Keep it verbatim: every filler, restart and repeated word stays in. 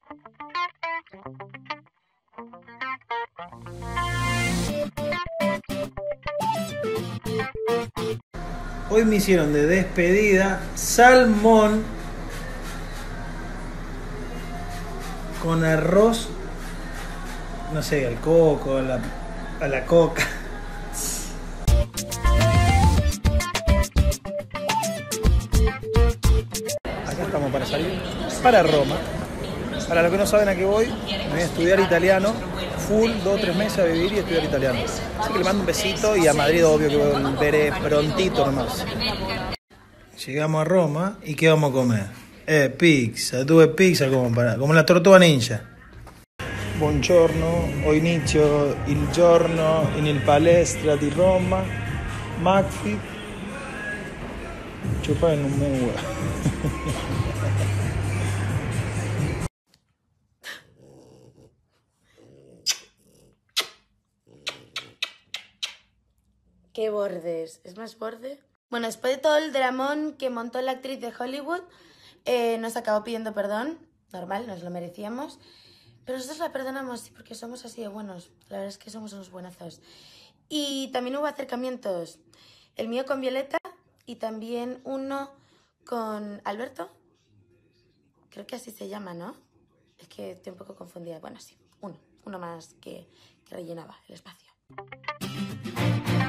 Hoy me hicieron de despedida salmón con arroz, no sé, al coco, a la, a la coca. Acá estamos para salir para Roma. Para los que no saben a qué voy, me voy a estudiar italiano, full, dos o tres meses a vivir y estudiar italiano. Así que le mando un besito y a Madrid obvio que volveré prontito nomás. Llegamos a Roma y ¿qué vamos a comer? Eh, pizza, tuve pizza como, para, como la tortuga ninja. Buongiorno, ho inizio il giorno in il palestra di Roma, Macfi, chupa en un menú. ¿Qué bordes? ¿Es más borde? Bueno, después de todo el dramón que montó la actriz de Hollywood, eh, nos acabó pidiendo perdón. Normal, nos lo merecíamos. Pero nosotros la perdonamos porque somos así de buenos. La verdad es que somos unos buenazos. Y también hubo acercamientos. El mío con Violeta y también uno con Alberto. Creo que así se llama, ¿no? Es que estoy un poco confundida. Bueno, sí, uno. Uno más que, que rellenaba el espacio.